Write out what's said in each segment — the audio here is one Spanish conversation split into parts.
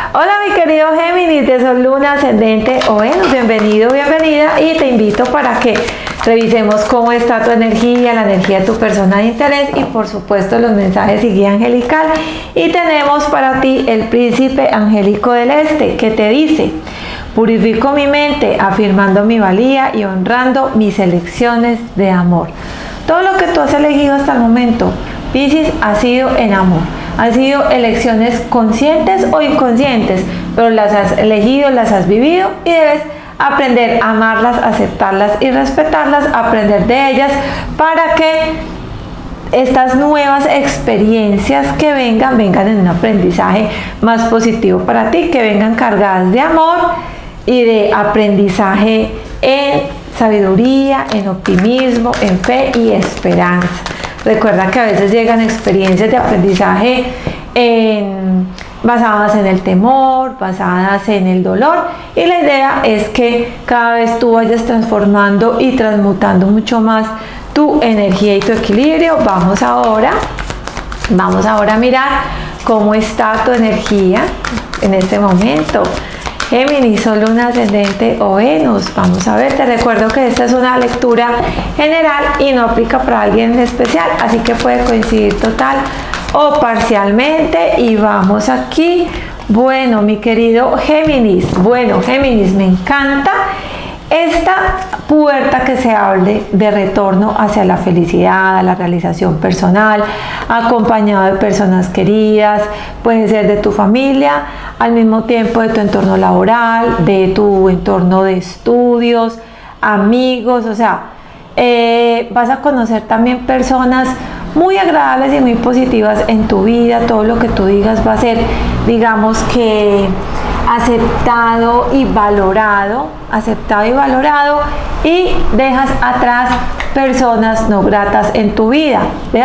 Hola mi querido Géminis de Sol, Luna, Ascendente o Venus, bienvenido, bienvenida, y te invito para que revisemos cómo está tu energía, la energía de tu persona de interés y por supuesto los mensajes y guía angelical. Y tenemos para ti el príncipe angélico del este que te dice: purifico mi mente afirmando mi valía y honrando mis elecciones de amor. Todo lo que tú has elegido hasta el momento, Piscis, ha sido en amor. Han sido elecciones conscientes o inconscientes, pero las has elegido, las has vivido y debes aprender a amarlas, aceptarlas y respetarlas, aprender de ellas para que estas nuevas experiencias que vengan en un aprendizaje más positivo para ti, que vengan cargadas de amor y de aprendizaje en sabiduría, en optimismo, en fe y esperanza. Recuerda que a veces llegan experiencias de aprendizaje basadas en el temor, basadas en el dolor, y la idea es que cada vez tú vayas transformando y transmutando mucho más tu energía y tu equilibrio. Vamos ahora a mirar cómo está tu energía en este momento. Géminis, Sol, Luna, Ascendente o Venus. Vamos a ver, te recuerdo que esta es una lectura general y no aplica para alguien en especial, así que puede coincidir total o parcialmente. Y vamos aquí. Bueno, mi querido Géminis, me encanta esta puerta que se hable de retorno hacia la felicidad, a la realización personal, acompañado de personas queridas, puede ser de tu familia, al mismo tiempo de tu entorno laboral, de tu entorno de estudios, amigos, o sea, vas a conocer también personas muy agradables y muy positivas en tu vida. Todo lo que tú digas va a ser, digamos que, aceptado y valorado, y dejas atrás personas no gratas en tu vida,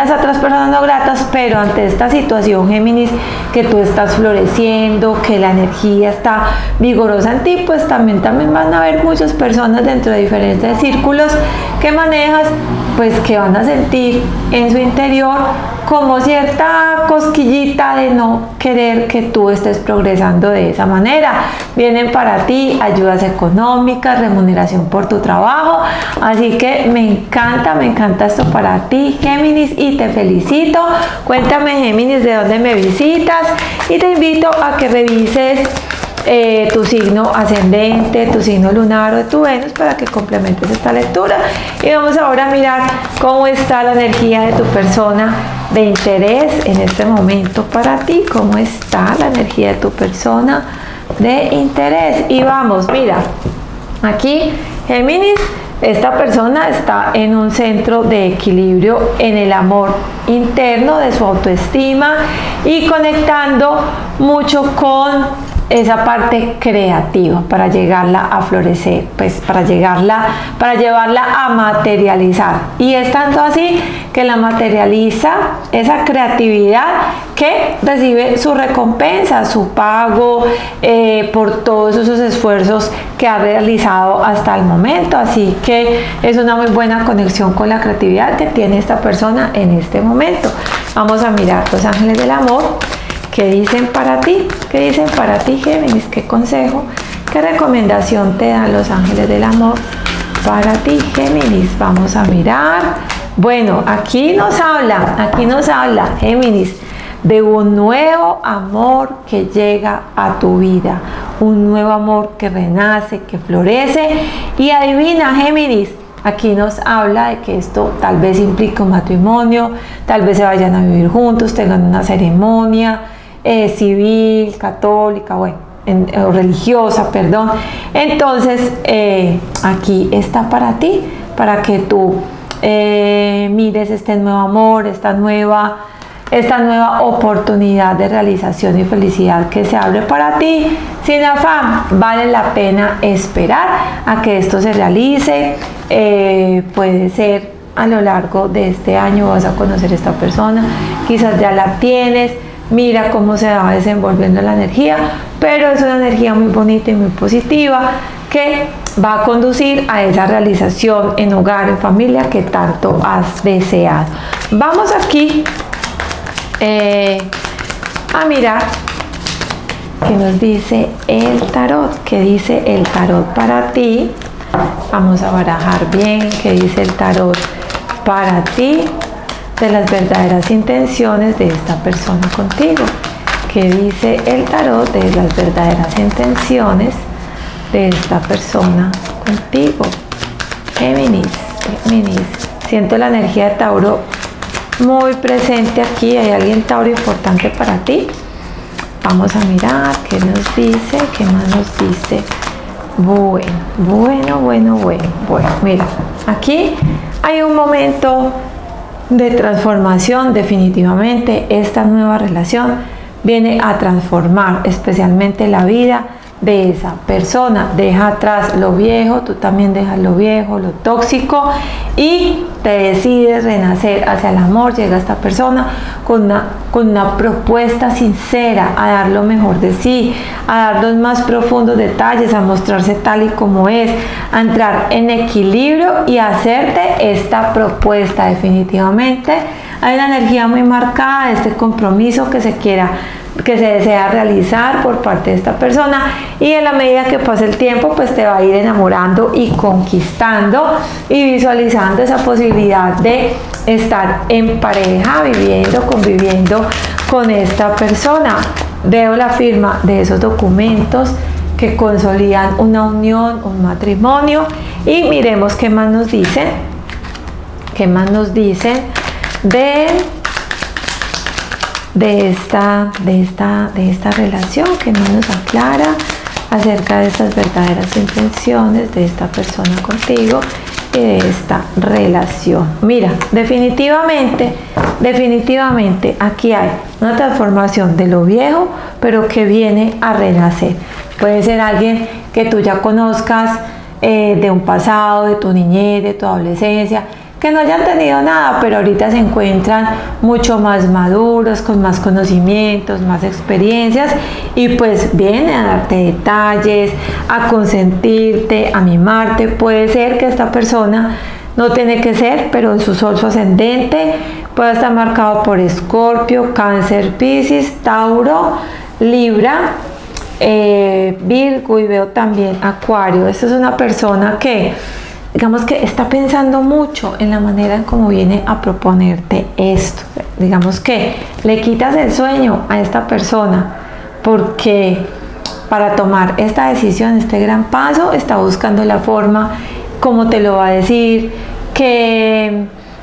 pero ante esta situación, Géminis, que tú estás floreciendo, que la energía está vigorosa en ti, pues también van a haber muchas personas dentro de diferentes círculos que manejas, pues que van a sentir en su interior como cierta cosquillita de no querer que tú estés progresando de esa manera. Vienen para ti ayudas económicas, remuneración por tu trabajo, así que me encanta esto para ti, Géminis, y te felicito. Cuéntame, Géminis, de dónde me visitas, y te invito a que revises tu signo ascendente, tu signo lunar o de tu Venus para que complementes esta lectura. Y vamos ahora a mirar cómo está la energía de tu persona de interés en este momento para ti. ¿Cómo está la energía de tu persona de interés? Y vamos, mira, aquí, Géminis, esta persona está en un centro de equilibrio en el amor interno, de su autoestima, y conectando mucho con esa parte creativa para llegarla a florecer, pues para llevarla a materializar. Y es tanto así que la materializa esa creatividad que recibe su recompensa, su pago por todos esos esfuerzos que ha realizado hasta el momento. Así que es una muy buena conexión con la creatividad que tiene esta persona en este momento. Vamos a mirar los ángeles del amor. ¿Qué dicen para ti? ¿Qué dicen para ti, Géminis? ¿Qué consejo, qué recomendación te dan los ángeles del amor para ti, Géminis? Vamos a mirar. Bueno, aquí nos habla, Géminis, de un nuevo amor que llega a tu vida, un nuevo amor que renace, que florece. Y adivina, Géminis, aquí nos habla de que esto tal vez implique un matrimonio, tal vez se vayan a vivir juntos, tengan una ceremonia civil, católica, o religiosa, perdón. Entonces, aquí está para ti, para que tú mires este nuevo amor, esta nueva oportunidad de realización y felicidad que se abre para ti sin afán. Vale la pena esperar a que esto se realice. Puede ser a lo largo de este año, vas a conocer a esta persona, quizás ya la tienes. Mira cómo se va desenvolviendo la energía, pero es una energía muy bonita y muy positiva que va a conducir a esa realización en hogar, en familia que tanto has deseado. Vamos aquí a mirar ¿Qué nos dice el tarot? ¿Qué dice el tarot para ti? Vamos a barajar bien qué dice el tarot para ti de las verdaderas intenciones de esta persona contigo. ¿Qué dice el tarot de las verdaderas intenciones de esta persona contigo? Géminis, Géminis. Siento la energía de Tauro muy presente aquí. ¿Hay alguien Tauro importante para ti? Vamos a mirar qué nos dice, qué más nos dice. Bueno, mira, aquí hay un momento de transformación. Definitivamente esta nueva relación viene a transformar especialmente la vida de esa persona. Deja atrás lo viejo, tú también dejas lo viejo, lo tóxico, y te decides renacer hacia el amor. Llega esta persona con una propuesta sincera a dar lo mejor de sí, a dar los más profundos detalles, a mostrarse tal y como es, a entrar en equilibrio y a hacerte esta propuesta. Definitivamente hay una energía muy marcada de este compromiso que se desea realizar por parte de esta persona, y en la medida que pase el tiempo pues te va a ir enamorando y conquistando y visualizando esa posibilidad de estar en pareja, conviviendo con esta persona. Veo la firma de esos documentos que consolidan una unión, un matrimonio, y miremos qué más nos dicen, de esta relación, que no nos aclara acerca de estas verdaderas intenciones de esta persona contigo y de esta relación. Mira, definitivamente aquí hay una transformación de lo viejo, pero que viene a renacer. Puede ser alguien que tú ya conozcas de un pasado, de tu niñez, de tu adolescencia, que no hayan tenido nada, pero ahorita se encuentran mucho más maduros, con más conocimientos, más experiencias, y pues vienen a darte detalles, a consentirte, a mimarte. Puede ser que esta persona, no tiene que ser, pero en su sol, su ascendente puede estar marcado por Escorpio, Cáncer, Piscis, Tauro, Libra, Virgo, y veo también Acuario. Esta es una persona que, digamos, que está pensando mucho en la manera en cómo viene a proponerte esto. Digamos que le quitas el sueño a esta persona, porque para tomar esta decisión, este gran paso, está buscando la forma, cómo te lo va a decir, qué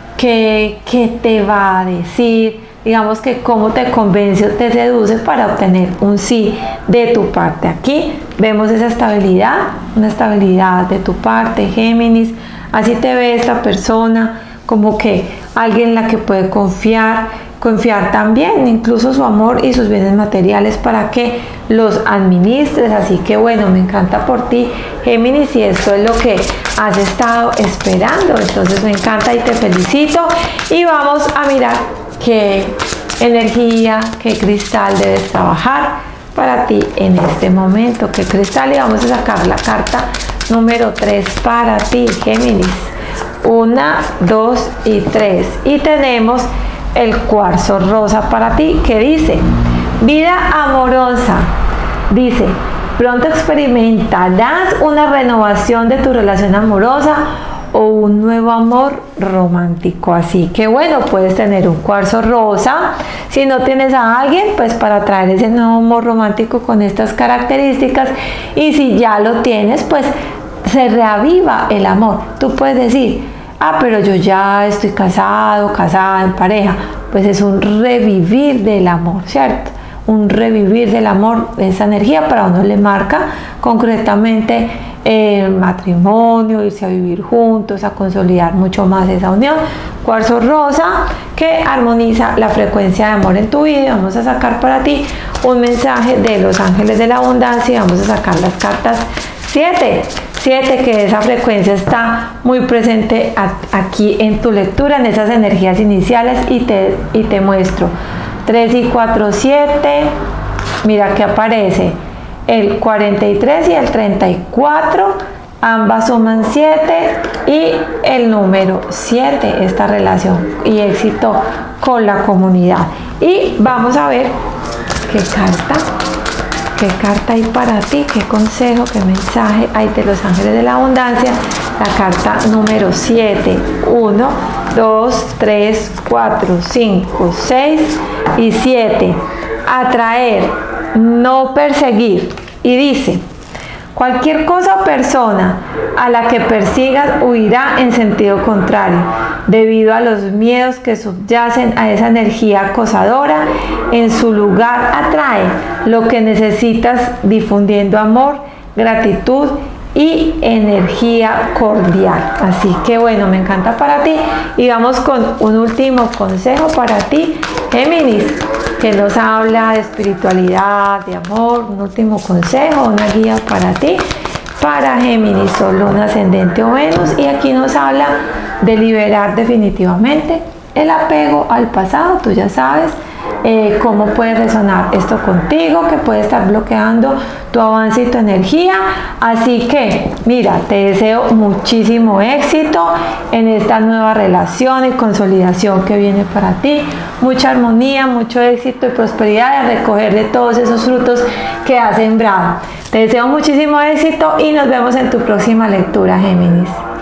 te va a decir, digamos que cómo te convence o te seduce para obtener un sí de tu parte. Aquí vemos esa estabilidad, una estabilidad de tu parte, Géminis. Así te ve esta persona, como que alguien en la que puede confiar también, incluso su amor y sus bienes materiales, para que los administres. Así que bueno, me encanta por ti, Géminis, y esto es lo que has estado esperando. Entonces me encanta y te felicito, y vamos a mirar qué energía, qué cristal debes trabajar para ti en este momento. ¿Qué cristal? Y vamos a sacar la carta número 3 para ti, Géminis. 1, 2 y 3. Y tenemos el cuarzo rosa para ti, que dice: vida amorosa. Dice: pronto experimentarás una renovación de tu relación amorosa o un nuevo amor romántico. Así que bueno, puedes tener un cuarzo rosa. Si no tienes a alguien, pues para traer ese nuevo amor romántico con estas características. Y si ya lo tienes, pues se reaviva el amor. Tú puedes decir: ah, pero yo ya estoy casado, casada, en pareja. Pues es un revivir del amor, ¿cierto? Un revivir del amor. Esa energía para uno le marca concretamente el matrimonio, irse a vivir juntos, a consolidar mucho más esa unión. Cuarzo rosa, que armoniza la frecuencia de amor en tu vida. Vamos a sacar para ti un mensaje de los ángeles de la abundancia, y vamos a sacar las cartas 7, que esa frecuencia está muy presente aquí en tu lectura, en esas energías iniciales, y te muestro 3 y 4, 7. Mira que aparece el 43 y el 34, ambas suman 7, y el número 7, esta relación y éxito con la comunidad. Y vamos a ver qué carta ¿Qué carta hay para ti? ¿Qué consejo? ¿Qué mensaje hay de los ángeles de la abundancia? La carta número 7. 1, 2, 3, 4, 5, 6 y 7. Atraer, no perseguir. Y dice: cualquier cosa o persona a la que persigas huirá en sentido contrario, debido a los miedos que subyacen a esa energía acosadora. En su lugar atrae lo que necesitas, difundiendo amor, gratitud y energía cordial. Así que bueno, me encanta para ti. Y vamos con un último consejo para ti, Géminis, que nos habla de espiritualidad, de amor. Un último consejo, una guía para ti, para Géminis, Sol, Luna, Ascendente o Venus. Y aquí nos habla de liberar definitivamente el apego al pasado. Tú ya sabes cómo puede resonar esto contigo, que puede estar bloqueando tu avance y tu energía. Así que mira, te deseo muchísimo éxito en esta nueva relación y consolidación que viene para ti. Mucha armonía, mucho éxito y prosperidad, de recoger de todos esos frutos que has sembrado. Te deseo muchísimo éxito y nos vemos en tu próxima lectura, Géminis.